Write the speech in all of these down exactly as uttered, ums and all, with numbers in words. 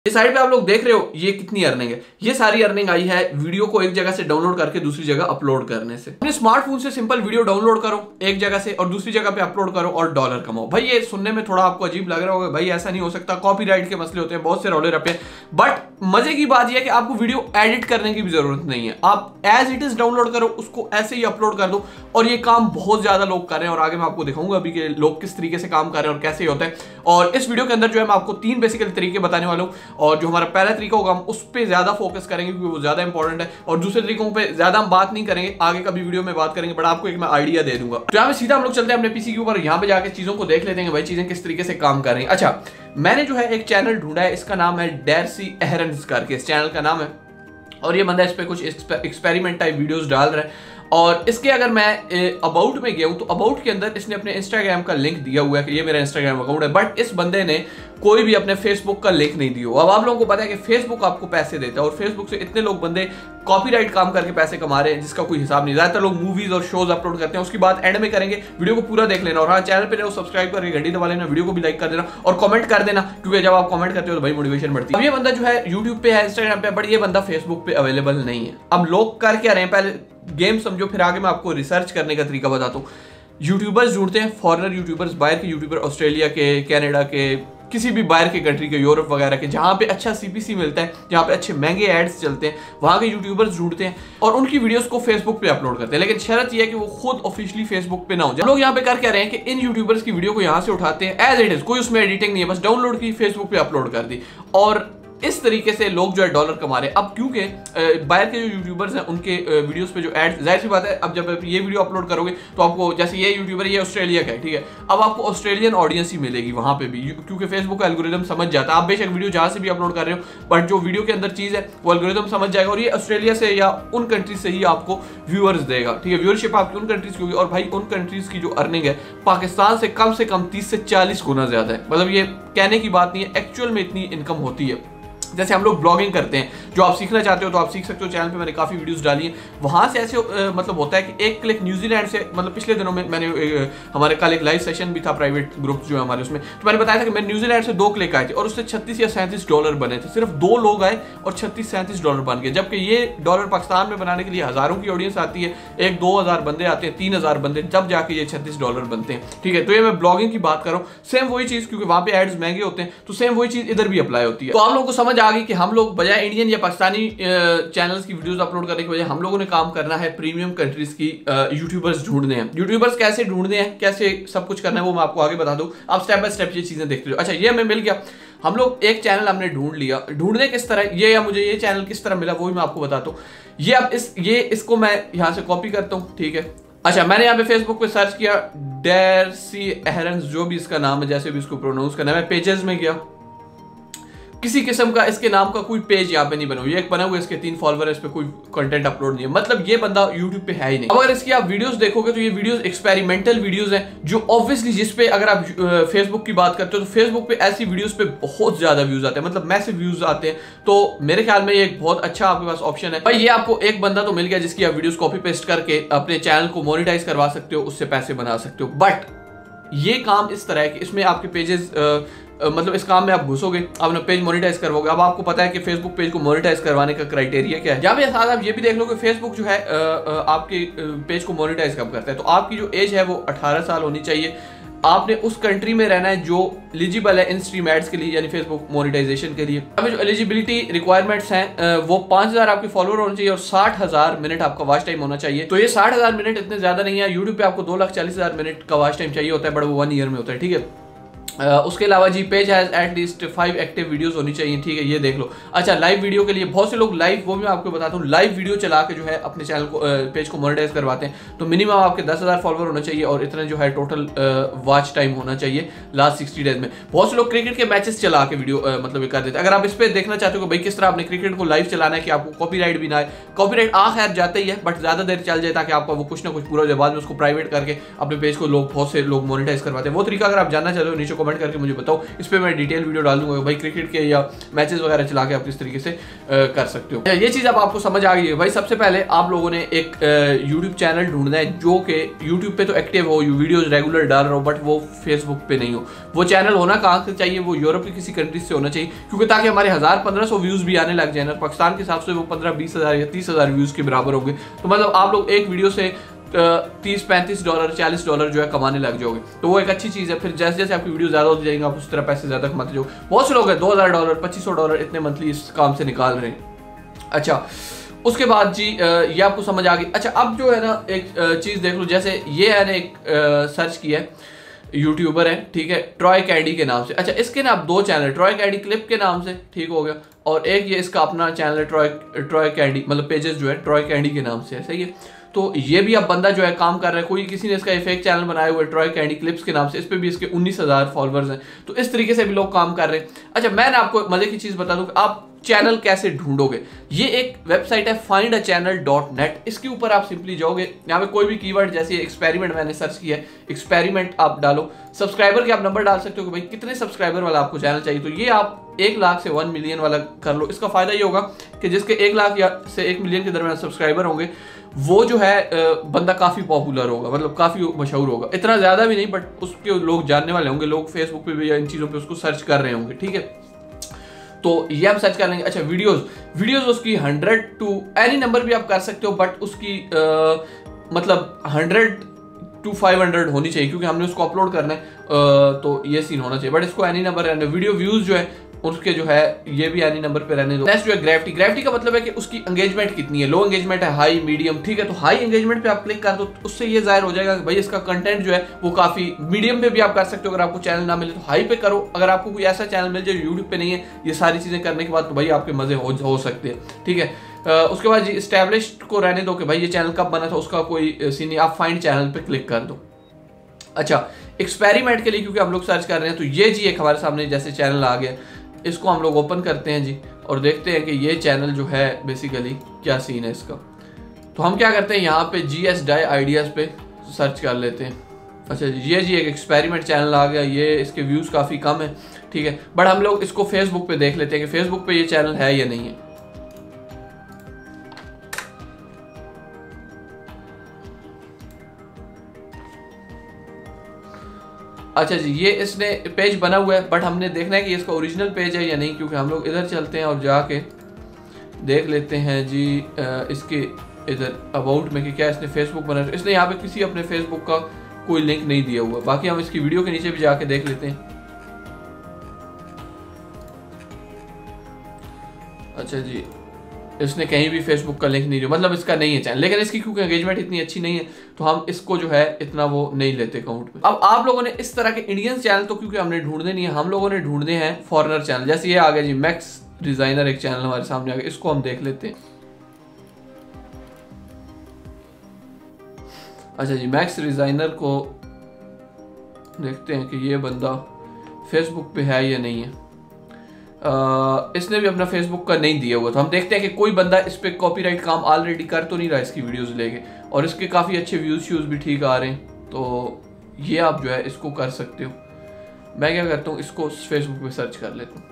इस साइड पे आप लोग देख रहे हो ये कितनी अर्निंग है। ये सारी अर्निंग आई है वीडियो को एक जगह से डाउनलोड करके दूसरी जगह अपलोड करने से। अपने स्मार्टफोन से सिंपल वीडियो डाउनलोड करो एक जगह से और दूसरी जगह पे अपलोड करो और डॉलर कमाओ। भाई ये सुनने में थोड़ा आपको अजीब लग रहा होगा, भाई ऐसा नहीं हो सकता, कॉपीराइट के मसले होते हैं, बहुत से रौले रपे हैं। बट मजे की बात यह है कि आपको वीडियो एडिट करने की भी जरूरत नहीं है, आप एज इट इज डाउनलोड करो, उसको ऐसे ही अपलोड कर दो और ये काम बहुत ज्यादा लोग कर रहे हैं। और आगे मैं आपको दिखाऊंगा अभी कि लोग किस तरीके से काम कर रहे हैं और कैसे होता है। और इस वीडियो के अंदर जो है मैं आपको तीन बेसिकली तरीके बताने वाला हूं और जो हमारा पहला तरीका होगा हम उस पर ज्यादा फोकस करेंगे क्योंकि वो ज्यादा इंपॉर्टेंट है और दूसरे तरीकों पे ज्यादा हम बात नहीं करेंगे, आगे कभी वीडियो में बात करेंगे, बट आपको एक मैं आइडिया दे दूंगा। तो यहाँ पे सीधा हम लोग चलते हैं अपने पीसी के ऊपर, यहाँ पे जाके चीजों को देख लेते हैं भाई चीजें किस तरीके से काम कर रही हैं। अच्छा, मैंने जो है एक चैनल ढूंढा है, इसका नाम है डैरसी एहरन्स करके इस चैनल का नाम है और ये बंदा इस पे कुछ एक्सपेरिमेंट टाइप वीडियोस डाल रहा है। और इसके अगर मैं अबाउट में गया हूं तो अबाउट के अंदर इसने अपने इंस्टाग्राम का लिंक दिया हुआ है कि ये मेरा इंस्टाग्राम अकाउंट है, बट इस बंदे ने कोई भी अपने फेसबुक का लिंक नहीं दिया। अब आप लोगों को पता है कि फेसबुक आपको पैसे देता है और फेसबुक से इतने लोग बंदे कॉपीराइट काम करके पैसे कमा रहे हैं जिसका कोई हिसाब नहीं। ज्यादातर लोग मूवीज और शोज अपलोड करते हैं, उसकी बात एंड में करेंगे, वीडियो को पूरा देख लेना। और हाँ, चैनल पे सब्सक्राइब करके घंटी दबा लेना, वीडियो को भी लाइक कर देना और कमेंट कर देना क्योंकि जब आप कमेंट करते हो तो भाई मोटिवेशन बढ़ती है। अब ये बंदा जो है यूट्यूब पे है, इंस्टाग्राम पे, बट ये बंदा फेसबुक पे अवेलेबल नहीं है। अब लोग कर क्या रहे हैं, पहले गेम समझो फिर आगे मैं आपको रिसर्च करने का तरीका बताता हूँ। यूट्यूबर्स ढूंढते हैं, फॉरेनर यूट्यूबर्स, बाहर के यूट्यूबर, ऑस्ट्रेलिया के, कनाडा के, किसी भी बाहर के कंट्री के, यूरोप वगैरह के, जहां पे अच्छा सीपीसी मिलता है, जहां पे अच्छे महंगे एड्स चलते हैं, वहां के यूट्यूबर्स ढूंढते हैं और उनकी वीडियोस को फेसबुक पे अपलोड करते हैं। लेकिन शर्त यह है कि वो खुद ऑफिशियली फेसबुक पे ना हो। लोग यहाँ पे कर क्या रहे हैं कि इन यूट्यूबर्स की वीडियो को यहाँ से उठाते हैं एज इट इज, कोई उसमें एडिटिंग नहीं है, बस डाउनलोड की फेसबुक पे अपलोड कर दी और इस तरीके से लोग जो है डॉलर कमा रहे हैं। अब क्योंकि बाहर के जो यूट्यूबर्स हैं उनके वीडियोस पे जो एड्स, जाहिर सी बात है अब जब ये वीडियो अपलोड करोगे तो आपको, जैसे ये यूट्यूबर ये ऑस्ट्रेलिया का है, ठीक है, अब आपको ऑस्ट्रेलियन ऑडियंस ही मिलेगी वहां पे भी क्योंकि फेसबुक का एल्गोरिदम समझ जाता है। आप बेशक वीडियो जहां से भी अपलोड कर रहे हो बट जो वीडियो के अंदर चीज है वो एल्गोरिदम समझ जाएगा और ये ऑस्ट्रेलिया से या उन कंट्रीज से ही आपको व्यूअर्स देगा, ठीक है, व्यूअरशिप आपकी उन कंट्रीज की होगी। और भाई उन कंट्रीज की जो अर्निंग है पाकिस्तान से कम से कम तीस से चालीस गुना ज्यादा है। मतलब ये कहने की बात नहीं है, एक्चुअल में इतनी इनकम होती है। जैसे हम लोग ब्लॉगिंग करते हैं, जो आप सीखना चाहते हो तो आप सीख सकते हो, चैनल पे मैंने काफी वीडियोस डाली हैं। वहां से ऐसे आ, मतलब होता है कि एक क्लिक न्यूजीलैंड से, मतलब पिछले दिनों में मैंने आ, हमारे कल एक लाइव सेशन भी था, प्राइवेट ग्रुप जो है हमारे, उसमें तो मैंने बताया था कि मैं न्यूजीलैंड से दो क्लिक आए थे और उससे छत्तीस या सैंतीस डॉलर बने थे। सिर्फ दो लोग आए और छत्तीस सैंतीस डॉलर बन गए, जबकि ये डॉलर पाकिस्तान में बनाने के लिए हजारों की ऑडियंस आती है, एक दो हजार बंदे आते हैं, तीन हजार बंदे, जब जाके ये छत्तीस डॉलर बनते हैं, ठीक है। तो ये मैं ब्लॉगिंग की बात कर रहा हूँ, सेम वही चीज, क्योंकि वहां पे एड्स महंगे होते हैं तो सेम वही चीज इधर भी अप्लाई होती है। तो आप लोगों को समझ आ गई कि हम लोग बजाय इंडियन या पाकिस्तानी चैनल्स की वीडियोस अपलोड करने की वजह हम लोगों ने काम करना है प्रीमियम कंट्रीज की यूट्यूबर्स ढूंढने हैं। यूट्यूबर्स कैसे ढूंढने हैं, कैसे सब कुछ करना है वो मैं आपको आगे बता दूं, आप स्टेप बाय स्टेप ये चीजें देखते हो। अच्छा, ये हमें मिल गया, हम लोग एक चैनल हमने ढूंढ लिया। ढूंढने किस तरह ये, या मुझे ये चैनल किस तरह मिला वो भी मैं आपको बताता हूँ। ये अब इस ये इसको मैं यहां से कॉपी करता हूँ, ठीक है। अच्छा, मैंने यहाँ पे फेसबुक पे सर्च किया डैरसी एहरन्स, जो भी इसका नाम है, जैसे भी इसको प्रोनाउंस करना है। मैं पेजेस में गया, किसी किस्म का इसके नाम का कोई पेज यहाँ पे नहीं बना हुआ, ये एक बना हुआ है, इसके तीन फॉलोअर है, इस पे कोई कंटेंट अपलोड नहीं है, मतलब ये बंदा यूट्यूब पे है ही नहीं। अगर इसकी आप वीडियोस देखोगे तो ये वीडियोस एक्सपेरिमेंटल वीडियोस हैं, जो ऑब्वियसली जिस पे अगर आप फेसबुक की बात करते हो तो फेसबुक पे ऐसी वीडियोस पे बहुत ज्यादा व्यूज आते हैं, मतलब मैसिव व्यूज आते हैं। तो मेरे ख्याल में ये एक बहुत अच्छा आपके पास ऑप्शन है भाई। ये आपको एक बंदा तो मिल गया जिसकी आप वीडियोस कॉपी पेस्ट करके अपने चैनल को मोनेटाइज करवा सकते हो, उससे पैसे बना सकते हो। बट ये काम इस तरह है कि इसमें आपके पेजेस मतलब इस काम में आप घुसोगे, आपने पेज मोनेटाइज करवाओगे। अब आपको पता है कि फेसबुक पेज को मोनेटाइज करवाने का क्राइटेरिया क्या है। जहाँ पे साथ आप ये भी देख लो कि फेसबुक जो है आपके पेज को मोनेटाइज कब करता है। तो आपकी जो एज है वो अठारह साल होनी चाहिए, आपने उस कंट्री में रहना है जो एलिजिबल है इन स्ट्रीम एड्स के लिए, यानी फेसबुक मोनेटाइजेशन के लिए। अब जो एलिजिबिलिटी रिक्वायरमेंट्स हैं वो पांच हजार आपके फॉलोअर होने चाहिए और साठ हजार मिनट आपका वॉच टाइम होना चाहिए। तो ये साठ हजार मिनट इतने ज्यादा नहीं है, यूट्यूब पे आपको दो लाख चालीस हजार मिनट का वॉच टाइम चाहिए होता है, बट वो वन ईयर में होता है, ठीक है। Uh, उसके अलावा जी page has at least five active videos होनी चाहिए, ठीक है, ये देख लो। अच्छा, लाइव वीडियो के लिए बहुत से लोग लाइव, वो भी मैं आपको बताता हूँ, लाइव वीडियो चला के जो है अपने चैनल को पेज को मोनेटाइज करवाते हैं। तो मिनिमम आपके दस हजार फॉलोअर होना चाहिए और इतना जो है टोटल वॉच टाइम होना चाहिए लास्ट सिक्सटी डेज में। बहुत से लोग क्रिकेट के मैचेस चला के वीडियो uh, मतलब कर देते हैं। अगर आप इस पर देखना चाहते हो भाई किस तरह आपने क्रिकेट को लाइव चलाना है कि आपको कॉपीराइट भी ना आए, कॉपीराइट आ खैर जाता ही है बट ज्यादा देर चल जाए ताकि आपका वो कुछ ना कुछ पूरा हो जाए, बाद में उसको प्राइवेट करके अपने पेज को लोग बहुत से लोग मोनेटाइज करवाते हैं। वो तरीका अगर आप जानना चाहते हो नीचे कमेंट करके मुझे बताओ, इस पर मैं डिटेल वीडियो डाल दूंगा भाई, क्रिकेट के या मैचेस वगैरह चला के आप किस तरीके से कर सकते हो। ये चीज़ अब आपको समझ आ गई है भाई। सबसे पहले आप लोगों ने एक यूट्यूब चैनल ढूंढना है जो कि यूट्यूब पे तो एक्टिव हो, वीडियोस रेगुलर डाल रहा हो, बट वो फेसबुक पे नहीं हो। वो चैनल होना कहाँ से चाहिए, वो यूरोप की किसी कंट्री से होना चाहिए, क्योंकि ताकि हमारे हज़ार पंद्रह सौ व्यूज़ भी आने लग जाए ना, पाकिस्तान के हिसाब से वो पंद्रह बीस हज़ार या तीस हज़ार व्यूज़ के बराबर होंगे। तो मतलब आप लोग एक वीडियो से तीस पैंतीस डॉलर चालीस डॉलर जो है कमाने लग जाओगे, तो वो एक अच्छी चीज़ है। फिर जैसे जैसे आपकी वीडियो ज़्यादा होती जाएंगे आप उस तरह पैसे ज़्यादा कमाते जाओगे। बहुत से लोग हैं दो हज़ार डॉलर पच्चीस सौ डॉलर इतने मंथली इस काम से निकाल रहे हैं। अच्छा, उसके बाद जी ये आपको समझ आ गई। अच्छा, अब जो है ना एक चीज़ देख लो, जैसे ये है ना एक सर्च किया है, यूट्यूबर है, ठीक है, ट्रॉय कैंडी के नाम से। अच्छा, इसके ना आप दो चैनल, ट्रॉय कैंडी क्लिप के नाम से, ठीक हो गया, और एक ये इसका अपना चैनल है ट्रॉय ट्रॉय कैंडी, मतलब पेजेस जो है ट्रॉय कैंडी के नाम से है, सही है। तो ये भी अब बंदा जो है काम कर रहा है, कोई किसी ने इसका फेक चैनल बनाया हुआ है ट्रॉय कैंडी क्लिप्स के नाम से, इस पे भी इसके उन्नीस हज़ार फॉलोअर्स हैं। तो इस तरीके से भी लोग काम कर रहे हैं। अच्छा, मैं ना आपको मजे की चीज़ बता दूं कि आप चैनल कैसे ढूंढोगे। ये एक वेबसाइट है find a channel dot net, इसके ऊपर आप सिंपली जाओगे, यहाँ पे कोई भी कीवर्ड जैसे एक्सपेरिमेंट मैंने सर्च किया है, एक्सपेरिमेंट आप डालो, सब्सक्राइबर के आप नंबर डाल सकते हो कि भाई कितने सब्सक्राइबर वाला आपको चैनल चाहिए। तो ये आप एक लाख से वन मिलियन वाला कर लो। इसका फायदा ये होगा कि जिसके एक लाख या से एक मिलियन के दरमियान सब्सक्राइबर होंगे, वो जो है बंदा काफ़ी पॉपुलर होगा, मतलब काफ़ी मशहूर होगा। इतना ज़्यादा भी नहीं, बट उसके लोग जानने वाले होंगे, लोग फेसबुक पे भी या इन चीज़ों पे उसको सर्च कर रहे होंगे, ठीक है। तो ये हम सर्च कर लेंगे। अच्छा, वीडियोस वीडियोस उसकी हंड्रेड टू एनी नंबर भी आप कर सकते हो, बट उसकी आ, मतलब हंड्रेड टू फाइव हंड्रेड होनी चाहिए, क्योंकि हमने उसको अपलोड करना है, आ, तो ये सीन होना चाहिए। बट इसको एनी नंबर रहने, वीडियो व्यूज जो है उसके जो है ये भी एनी नंबर पे रहने दो। नेक्स्ट जो है ग्रेविटी, ग्रेविटी का मतलब है कि उसकी एंगेजमेंट कितनी है, लो एंगेजमेंट है, हाई, मीडियम, ठीक है। तो हाई एंगेजमेंट पे आप क्लिक कर दो, तो उससे ये जाहिर हो जाएगा कि भाई इसका कंटेंट जो है वो काफी, मीडियम पे भी आप कर सकते हो अगर आपको चैनल ना मिले तो हाई पे करो। अगर आपको कोई ऐसा चैनल मिल जाए यूट्यूब पे नहीं है, ये सारी चीजें करने के बाद तो भाई आपके मजे हो, हो सकते हैं, ठीक है। Uh, उसके बाद जी एस्टैब्लिश्ड को रहने दो कि भाई ये चैनल कब बना था, उसका कोई सीन नहीं, आप फाइंड चैनल पे क्लिक कर दो। अच्छा, एक्सपेरिमेंट के लिए क्योंकि हम लोग सर्च कर रहे हैं, तो ये जी एक हमारे सामने जैसे चैनल आ गया, इसको हम लोग ओपन करते हैं जी और देखते हैं कि ये चैनल जो है बेसिकली क्या सीन है इसका। तो हम क्या करते हैं, यहाँ पे जी एस डाई आइडियाज़ पे सर्च कर लेते हैं। अच्छा जी, ये जी एक एक्सपेरिमेंट चैनल आ गया, ये इसके व्यूज़ काफ़ी कम है, ठीक है, बट हम लोग इसको फेसबुक पे देख लेते हैं कि फेसबुक पे ये चैनल है या नहीं है। अच्छा जी, ये इसने पेज बना हुआ है, बट हमने देखना है कि इसका ओरिजिनल पेज है या नहीं, क्योंकि हम लोग इधर चलते हैं और जाके देख लेते हैं जी इसके इधर अबाउट में कि क्या इसने फेसबुक बना। इसने यहाँ पे किसी अपने फेसबुक का कोई लिंक नहीं दिया हुआ। बाकी हम इसकी वीडियो के नीचे भी जाके देख लेते हैं। अच्छा जी, इसने कहीं भी फेसबुक का लिंक नहीं दिया, मतलब इसका नहीं है चैनल, लेकिन इसकी क्योंकि एंगेजमेंट इतनी अच्छी नहीं है तो हम इसको जो है इतना वो नहीं लेते अकाउंट में। अब आप लोगों ने इस तरह के इंडियन चैनल तो क्योंकि हमने ढूंढने नहीं है, हम लोगों ने ढूंढने हैं फॉरेनर चैनल। जैसे ये आ गया जी मैक्स डिजाइनर, एक चैनल हमारे सामने आ गया, इसको हम देख लेते हैं। अच्छा जी, मैक्स डिजाइनर को देखते हैं कि ये बंदा फेसबुक पे है या नहीं है। Uh, इसने भी अपना फेसबुक का नहीं दिया हुआ, तो हम देखते हैं कि कोई बंदा इस पे कॉपीराइट काम ऑलरेडी कर तो नहीं रहा इसकी वीडियोस लेके, और इसके काफ़ी अच्छे व्यूज व्यूज भी ठीक आ रहे हैं। तो ये आप जो है इसको कर सकते हो। मैं क्या करता हूँ, इसको फेसबुक पे सर्च कर लेता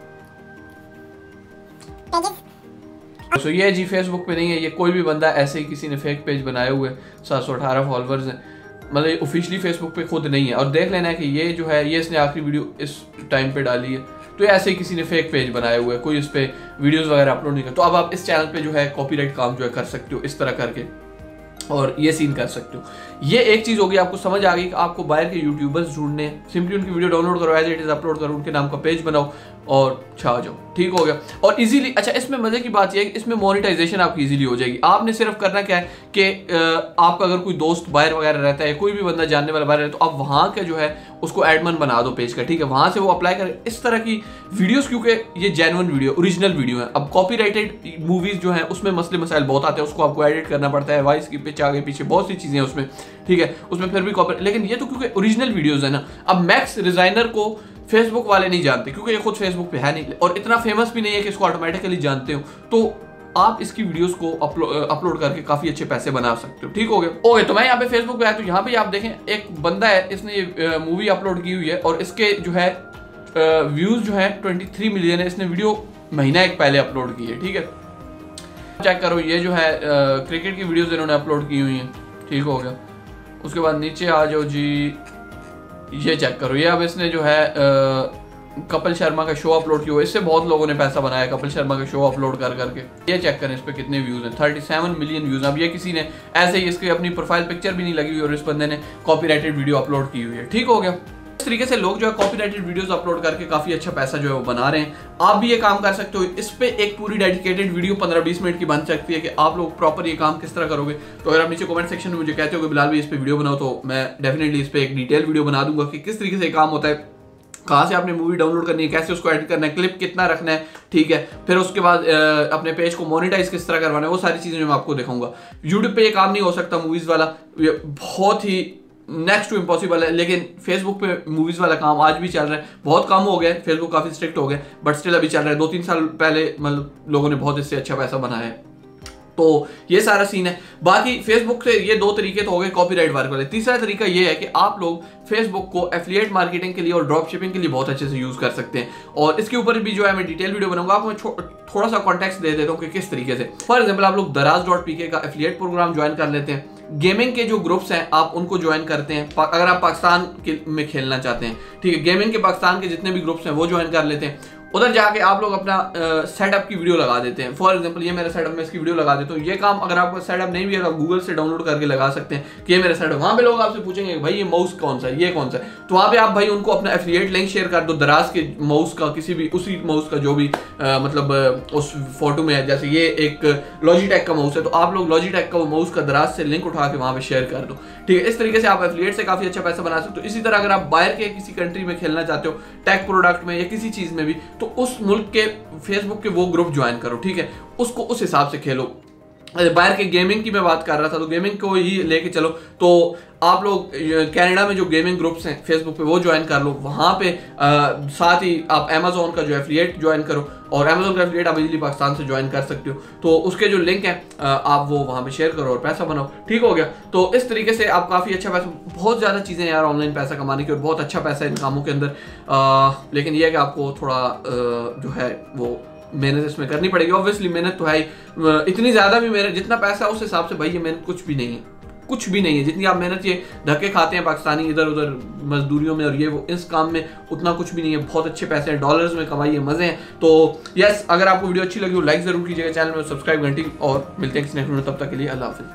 हूँ। तो ये जी फेसबुक पे नहीं है, ये कोई भी बंदा ऐसे ही किसी ने फेक पेज बनाए हुए, सात सौ अठारह फॉलोअर्स हैं, मतलब ऑफिशियली फेसबुक पे खुद नहीं है। और देख लेना है कि ये जो है ये इसने आखिरी वीडियो इस टाइम पे डाली है, तो ऐसे ही किसी ने फेक पेज बनाया हुआ है, कोई इस पे वीडियोस वगैरह अपलोड नहीं कर। तो अब आप इस चैनल पे जो है कॉपीराइट काम जो है कर सकते हो इस तरह करके, और ये सीन कर सकते हो। ये एक चीज होगी, आपको समझ आ गई कि आपको बाहर के यूट्यूबर्स ढूंढने हैं, सिंपली उनकी वीडियो डाउनलोड करो, एज इट इज अपलोड करो, उनके नाम का पेज बनाओ और छा जाओ, ठीक हो गया। और इजीली, अच्छा इसमें मजे की बात यह है कि इसमें मोनेटाइजेशन आपकी इजीली हो जाएगी। आपने सिर्फ करना क्या है कि आपका अगर कोई दोस्त बाहर वगैरह रहता है, कोई भी बंदा जानने वाला बाहर रहता है, तो आप वहाँ के जो है उसको एडमन बना दो पेज का, ठीक है, वहाँ से वो अप्लाई करें इस तरह की वीडियोस, क्योंकि ये जेन्युइन वीडियो, ओरिजिनल वीडियो है। अब कॉपीराइटेड मूवीज जो है उसमें मसले मसाइल बहुत आते हैं, उसको आपको एडिट करना पड़ता है, वॉइस की पिच आगे पीछे बहुत सी चीजें हैं उसमें, ठीक है, उसमें फिर भी कॉपी, लेकिन ये तो क्योंकि ओरिजिनल वीडियोस है ना। अब मैक्स डिजाइनर को फेसबुक वाले नहीं जानते, क्योंकि ये खुद फेसबुक पे है नहीं और इतना फेमस भी नहीं है कि इसको ऑटोमेटिकली जानते हो। तो आप इसकी वीडियोस को अपलोड अपलोड करके काफी अच्छे पैसे बना सकते हो। ठीक हो गया। ओके, तो मैं यहाँ पे फेसबुक पे आया तो यहाँ पे आप देखें एक बंदा है, इसने ये मूवी अपलोड की हुई है और इसके जो है व्यूज जो है तेईस मिलियन है। इसने वीडियो महीना एक पहले अपलोड की है। ठीक है, चेक करो, ये जो है क्रिकेट की वीडियोस इन्होंने अपलोड की हुई हैं। ठीक हो गया। उसके बाद नीचे आ जाओ जी, ये चेक करो, ये अब इसने जो है आ, कपिल शर्मा का शो अपलोड किया हुआ, इससे बहुत लोगों ने पैसा बनाया कपिल शर्मा का शो अपलोड कर करके। ये चेक करें इस पे कितने व्यूज हैं, सैंतीस मिलियन व्यूज। अब ये किसी ने ऐसे ही इसकी अपनी प्रोफाइल पिक्चर भी नहीं लगी हुई और इस बंदे ने कॉपीराइटेड वीडियो अपलोड की हुई है। ठीक हो गया। इस तरीके से लोग जो है कॉपीराइटेड वीडियोस अपलोड करके काफी अच्छा पैसा जो है वो बना रहे हैं। आप भी ये काम कर सकते हो। इस पे एक पूरी डेडिकेटेड वीडियो पंद्रह बीस मिनट की बन सकती है कि आप लोग प्रॉपर ये काम किस तरह करोगे। तो अगर आप नीचे कमेंट सेक्शन में मुझे कहते हो कि बिलाल भाई इस पे वीडियो बनाओ, तो मैं डेफिनेटली इस पे एक डिटेल वीडियो बना दूंगा कि किस तरीके से काम होता है, कहाँ से आपने मूवी डाउनलोड करनी है, कैसे उसको एडिट करना है, क्लिप कितना रखना है। ठीक है, फिर उसके बाद अपने पेज को मोनेटाइज किस तरह करवाना है, वो सारी चीजें मैं आपको दिखाऊंगा। यूट्यूब पे ये काम नहीं हो सकता मूवीज वाला, ये बहुत ही नेक्स्ट टू इम्पॉसिबल है। लेकिन फेसबुक पे मूवीज वाला काम आज भी चल रहा है। बहुत कम हो गया है, फेसबुक काफी स्ट्रिक्ट हो गया, बट स्टिल अभी चल रहा है। दो तीन साल पहले मतलब लोगों ने बहुत इससे अच्छा पैसा बनाया है। तो ये सारा सीन है। बाकी फेसबुक से ये दो तरीके तो हो गए कॉपीराइट वर्क वाले। तीसरा तरीका ये है कि आप लोग फेसबुक को एफिलिएट मार्केटिंग के लिए और ड्रॉप शिपिंग के लिए बहुत अच्छे से यूज कर सकते हैं। और इसके ऊपर भी जो है मैं डिटेल वीडियो बनाऊंगा। आपको मैं थोड़ा सा कॉन्टेक्स्ट दे देता हूँ कि किस तरीके से। फॉर एग्जाम्पल, आप लोग दराज डॉट पी के का एफिलिएट प्रोग्राम ज्वाइन कर लेते हैं। गेमिंग के जो ग्रुप्स हैं आप उनको ज्वाइन करते हैं अगर आप पाकिस्तान के में खेलना चाहते हैं। ठीक है, गेमिंग के पाकिस्तान के जितने भी ग्रुप्स हैं वो ज्वाइन कर लेते हैं। उधर जाके आप लोग अपना सेटअप की वीडियो लगा देते हैं। फॉर एग्जांपल, ये मेरा सेटअप, मैं इसकी वीडियो लगा देता हूँ। ये काम अगर आपका सेटअप नहीं भी है, आप गूगल से डाउनलोड करके लगा सकते हैं कि ये मेरा सेटअप। वहां पे लोग आपसे पूछेंगे भाई ये माउस कौन सा है, ये कौन सा है, तो वहां पे आप भाई उनको अपना एफिलिएट लिंक शेयर कर दो दराज के माउस का, किसी भी उसी माउस का जो भी आ, मतलब आ, उस फोटो में है। जैसे ये एक लॉजिटेक का माउस है, तो आप लोग लॉजिटेक का माउस का दराज से लिंक उठा के वहां पे शेयर कर दो। ठीक है, इस तरीके से आप एफिलिएट से काफी अच्छा पैसा बना सकते हो। इसी तरह अगर आप बाहर के किसी कंट्री में खेलना चाहते हो, टेक प्रोडक्ट में या किसी चीज में भी, तो उस मुल्क के फेसबुक के वो ग्रुप ज्वाइन करो। ठीक है, उसको उस हिसाब से खेलो। बाहर के गेमिंग की मैं बात कर रहा था, तो गेमिंग को ही लेके चलो। तो आप लोग कनाडा में जो गेमिंग ग्रुप्स हैं फेसबुक पे वो ज्वाइन कर लो। वहां पे आ, साथ ही आप अमेजोन का जो एफिलिएट ज्वाइन करो, और अमेजोन का एफिलिएट आप इजीली पाकिस्तान से ज्वाइन कर सकते हो। तो उसके जो लिंक है आप वो वहां पे शेयर करो और पैसा बनाओ। ठीक हो गया। तो इस तरीके से आप काफी अच्छा पैसा, बहुत ज्यादा चीजें यार ऑनलाइन पैसा कमाने की, और बहुत अच्छा पैसा इन कामों के अंदर। आ, लेकिन यह है कि आपको थोड़ा आ, जो है वो मेहनत इसमें करनी पड़ेगी। ऑब्वियसली मेहनत तो है ही, इतनी ज्यादा भी मेहनत, जितना पैसा उस हिसाब से भाई ये मेहनत कुछ भी नहीं है, कुछ भी नहीं है। जितनी आप मेहनत ये धक्के खाते हैं पाकिस्तानी इधर उधर मजदूरियों में और ये वो, इस काम में उतना कुछ भी नहीं है। बहुत अच्छे पैसे हैं, डॉलर्स में कमाइए, मजे हैं। तो यस, अगर आपको वीडियो अच्छी लगी हो लाइक जरूर कीजिएगा, चैनल में सब्सक्राइब घंटी, और मिलते हैं किसी नेक्स्ट वीडियो, तब तक के लिए अल्लाह हाफिज़।